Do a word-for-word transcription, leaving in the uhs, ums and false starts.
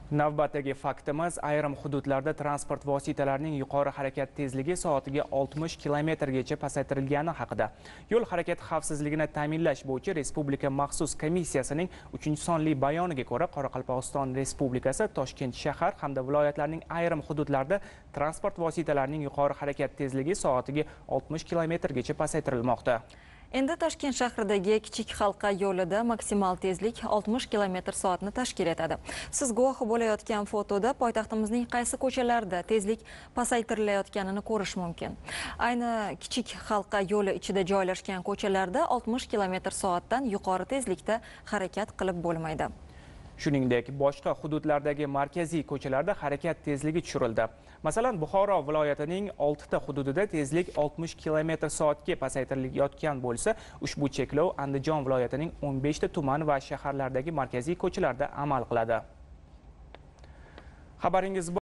Navbatdagi faktimiz ayrim hududlarda transport vositalarining yuqori harakat tezligi soatiga oltmish kilometrgacha pasaytirilgani haqida. Yo'l harakati xavfsizligini ta'minlash bo'yicha Respublika maxsus komissiyasining uchinchi sonli bayoniga ko'ra, Qoraqalpog'iston Respublikasi, Toshkent shahar hamda viloyatlarning ayrim hududlarida transport vositalarining yuqori harakat tezligi soatiga oltmish kilometrgacha pasaytirilmoqda. Endi Toshkent shahridagi kichik halqa yo'lida maksimal tezlik oltmish kilometr soatni tashkil etadi. Siz guvohi bo'layotgan fotoda poytaxtimizning qaysi ko'chalarida tezlik pasaytirilayotganini ko'rish mumkin. Ayni kichik halqa yo'li ichida joylashgan ko'chalarda oltmish kilometr soatdan yuqori tezlikda harakat qilib bo'lmaydi. Shuningdek, boshqa hududlardagi markaziy ko'chalarda harakat tezligi tushirildi. Masalan, Buxoro viloyatining oltita hududida tezlik oltmish kilometr soatga pasaytirilayotgan bo'lsa, ushbu cheklov Andijon viloyatining o'n beshta tuman va shaharlardagi markaziy ko'chalarda amal qiladi. Xabaringiz